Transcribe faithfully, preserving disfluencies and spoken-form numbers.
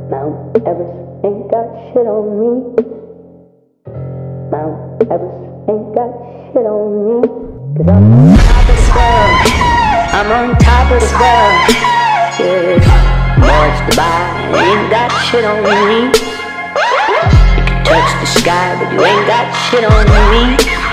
Mount Everest ain't got shit on me. Mount Everest ain't got shit on me. Cause I'm on top of the world. I'm on top of the world. Yeah, boys to buy ain't got shit on me. You can touch the sky, but you ain't got shit on me.